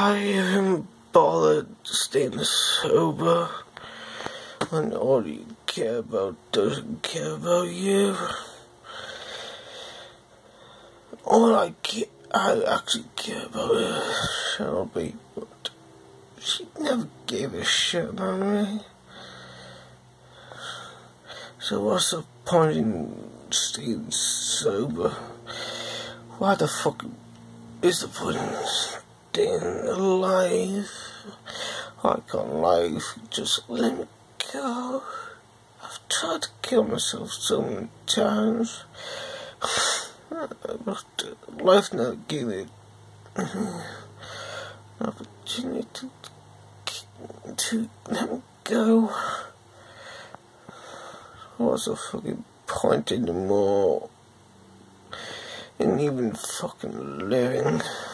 Why even bother staying sober when all you care about doesn't care about you? All I actually care about is Shelby, but she never gave a shit about me. So what's the point in staying sober? Why the fuck is the point in staying alive? I can't lie, just let me go. I've tried to kill myself so many times, but life never gave me an opportunity to let me go. What's the fucking point anymore in even fucking living?